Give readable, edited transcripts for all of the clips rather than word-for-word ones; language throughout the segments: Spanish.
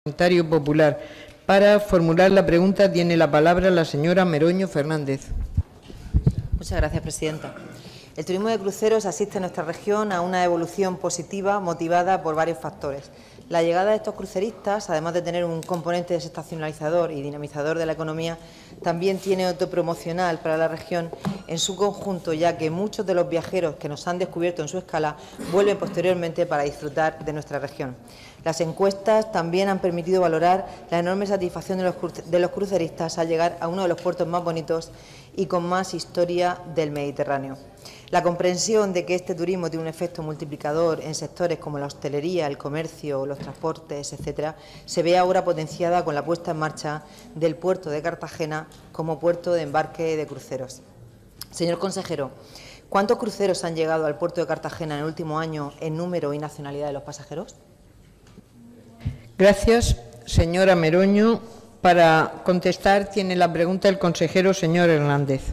Parlamentario Popular. Para formular la pregunta tiene la palabra la señora Meroño Fernández. Muchas gracias, presidenta. El turismo de cruceros asiste en nuestra región a una evolución positiva motivada por varios factores. La llegada de estos cruceristas, además de tener un componente desestacionalizador y dinamizador de la economía, también tiene otro promocional para la región en su conjunto, ya que muchos de los viajeros que nos han descubierto en su escala vuelven posteriormente para disfrutar de nuestra región. Las encuestas también han permitido valorar la enorme satisfacción de los cruceristas al llegar a uno de los puertos más bonitos y con más historia del Mediterráneo. La comprensión de que este turismo tiene un efecto multiplicador en sectores como la hostelería, el comercio, los transportes, etcétera, se ve ahora potenciada con la puesta en marcha del puerto de Cartagena como puerto de embarque de cruceros. Señor consejero, ¿cuántos cruceros han llegado al puerto de Cartagena en el último año en número y nacionalidad de los pasajeros? Gracias, señora Meroño. Para contestar tiene la pregunta el consejero señor Hernández.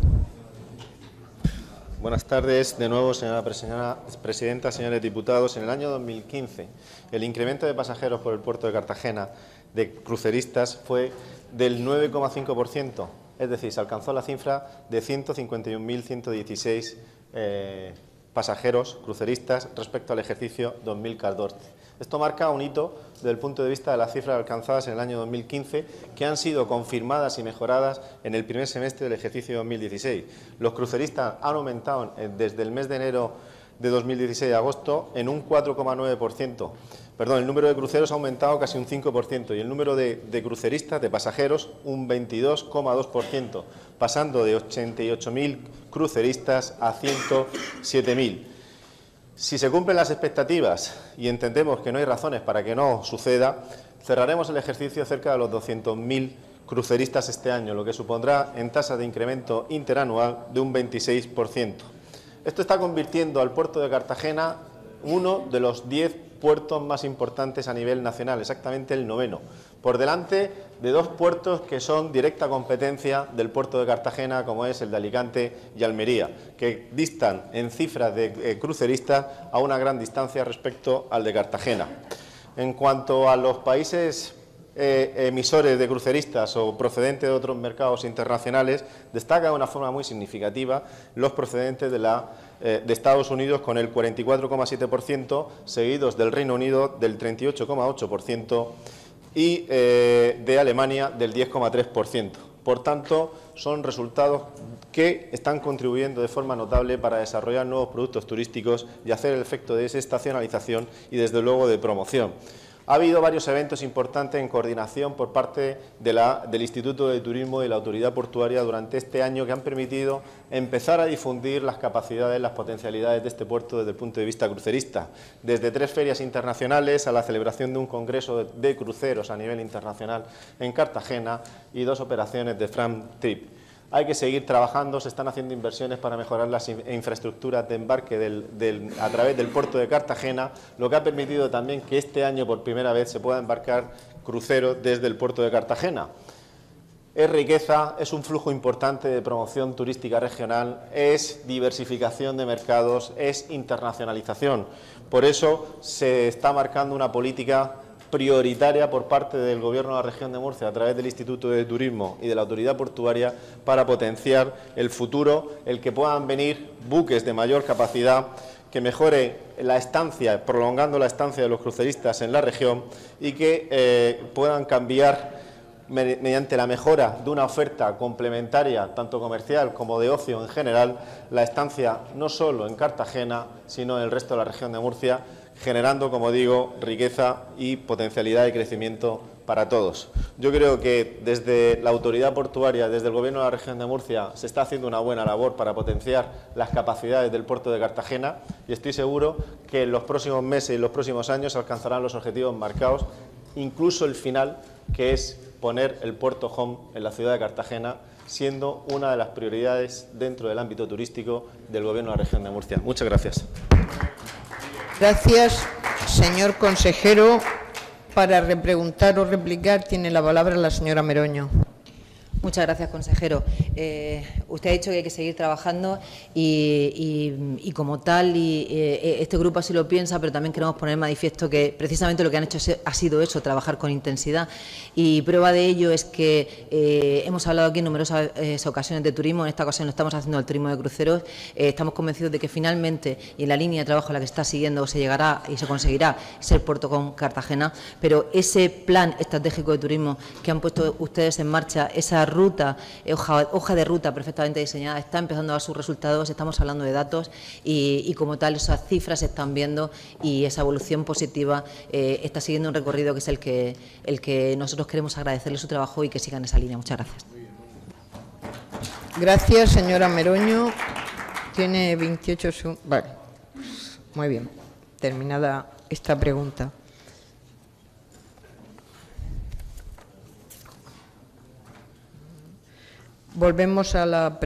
Buenas tardes de nuevo, señora presidenta, señores diputados. En el año 2015, el incremento de pasajeros por el puerto de Cartagena de cruceristas fue del 9,5%, es decir, se alcanzó la cifra de 151.116 pasajeros cruceristas respecto al ejercicio 2014. Esto marca un hito desde el punto de vista de las cifras alcanzadas en el año 2015, que han sido confirmadas y mejoradas en el primer semestre del ejercicio 2016. Los cruceristas han aumentado desde el mes de enero de 2016 a agosto en un 4,9%. Perdón, el número de cruceros ha aumentado casi un 5% y el número de cruceristas, de pasajeros, un 22,2%, pasando de 88.000 cruceristas a 107.000. Si se cumplen las expectativas y entendemos que no hay razones para que no suceda, cerraremos el ejercicio cerca de los 200.000 cruceristas este año, lo que supondrá en tasa de incremento interanual de un 26%. Esto está convirtiendo al puerto de Cartagena uno de los 10 puertos más importantes a nivel nacional, exactamente el 9º, por delante de dos puertos que son directa competencia del puerto de Cartagena, como es el de Alicante y Almería, que distan en cifras de cruceristas a una gran distancia respecto al de Cartagena. En cuanto a los países emisores de cruceristas o procedentes de otros mercados internacionales, destaca de una forma muy significativa los procedentes de Estados Unidos con el 44,7%, seguidos del Reino Unido del 38,8% y de Alemania del 10,3%. Por tanto, son resultados que están contribuyendo de forma notable para desarrollar nuevos productos turísticos y hacer el efecto de desestacionalización y, desde luego, de promoción. Ha habido varios eventos importantes en coordinación por parte del Instituto de Turismo y la Autoridad Portuaria durante este año que han permitido empezar a difundir las capacidades, las potencialidades de este puerto desde el punto de vista crucerista. Desde 3 ferias internacionales a la celebración de un congreso de cruceros a nivel internacional en Cartagena y 2 operaciones de Fram Trip. Hay que seguir trabajando, se están haciendo inversiones para mejorar las infraestructuras de embarque a través del puerto de Cartagena, lo que ha permitido también que este año por primera vez se pueda embarcar cruceros desde el puerto de Cartagena. Es riqueza, es un flujo importante de promoción turística regional, es diversificación de mercados, es internacionalización. Por eso se está marcando una política prioritaria por parte del Gobierno de la Región de Murcia a través del Instituto de Turismo y de la Autoridad Portuaria para potenciar el futuro, el que puedan venir buques de mayor capacidad, que mejore la estancia, prolongando la estancia de los cruceristas en la región y que puedan cambiar mediante la mejora de una oferta complementaria, tanto comercial como de ocio en general, la estancia no solo en Cartagena, sino en el resto de la región de Murcia, generando, como digo, riqueza y potencialidad de crecimiento para todos. Yo creo que desde la autoridad portuaria, desde el Gobierno de la región de Murcia, se está haciendo una buena labor para potenciar las capacidades del puerto de Cartagena y estoy seguro que en los próximos meses y los próximos años se alcanzarán los objetivos marcados, incluso el final, que es poner el puerto home en la ciudad de Cartagena, siendo una de las prioridades dentro del ámbito turístico del Gobierno de la región de Murcia. Muchas gracias. Gracias, señor consejero. Para repreguntar o replicar tiene la palabra la señora Meroño. Muchas gracias, consejero. Usted ha dicho que hay que seguir trabajando y como tal, este grupo así lo piensa, pero también queremos poner en manifiesto que precisamente lo que han hecho ha sido eso, trabajar con intensidad. Y prueba de ello es que hemos hablado aquí en numerosas ocasiones de turismo, en esta ocasión lo estamos haciendo del turismo de cruceros. Estamos convencidos de que finalmente, y en la línea de trabajo en la que está siguiendo, se llegará y se conseguirá ser puerto con Cartagena, pero ese plan estratégico de turismo que han puesto ustedes en marcha, esa ruta, hoja de ruta perfectamente diseñada, está empezando a dar sus resultados, estamos hablando de datos y como tal esas cifras se están viendo y esa evolución positiva está siguiendo un recorrido que es el que nosotros queremos agradecerle su trabajo y que sigan esa línea. Muchas gracias. Gracias, señora Meroño. Tiene 28 segundos. Vale, muy bien. Terminada esta pregunta. Volvemos a la